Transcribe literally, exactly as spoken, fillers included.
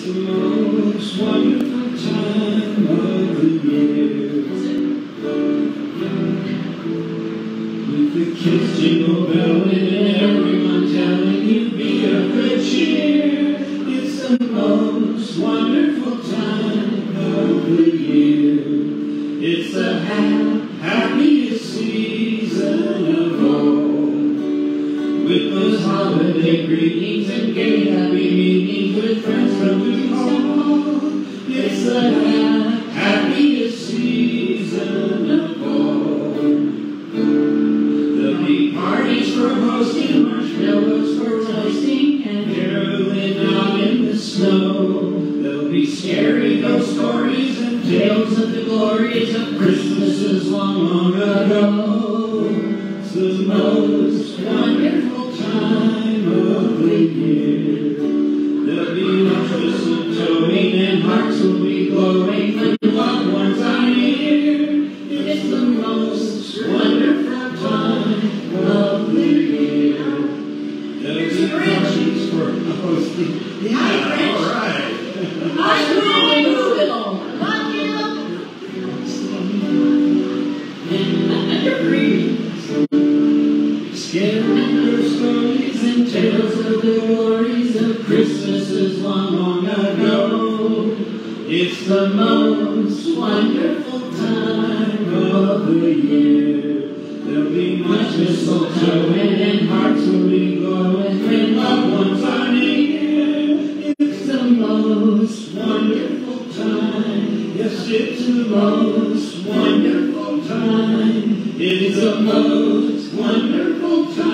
the most wonderful time of the year. With the kids jingle belling and everyone telling you be of good cheer. It's the most wonderful time of the year. It's the ha happiest season of all. With those holiday greetings and gay happy meetings with friends from the hall. It's the ha happiest season of all. There'll be parties for hosting, marshmallows for toasting, and caroling out in the snow. There'll be scary ghost stories and tales of the glories of Christmases long, long ago. It's the most wonderful time of the year. There'll be much mistletoeing and hearts will be glowing when loved ones are near. It's the most wonderful time of the year. There'll be parties for hosting. Yeah, all right. I really move it all. Love you. Scary stories and tales of the glories of Christmases long, long ago. It's the most wonderful time of the year. There'll be much mistletoeing and hearts will be glowing when loved ones are near. It's the most wonderful time. Yes, it's the most wonderful time. It's the most wonderful time.